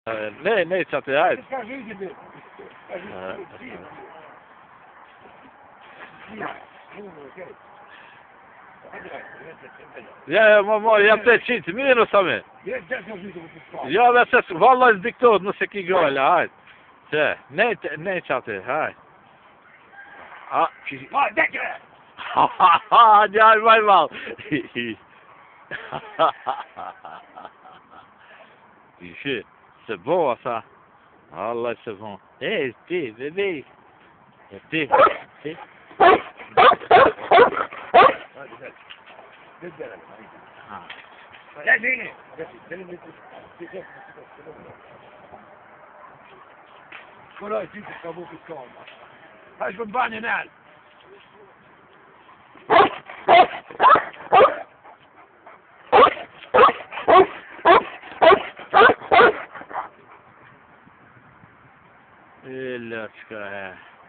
Ne çatı haydi. Скажи тебе. Ja, ja te čisti, mirno sami. Ja, da se vallahi izdikto, no se ki gole, hajde. Sve, ne čate, hajde. Ah, Ah, dekle! ja, vai mal. Ixi, c'est bon ça. Allah, c'est bon. Eh, ti, bébé. Ti, ti. لا فيني كل جيت الكابوس الكون هاي بنباني نال Ilaçka.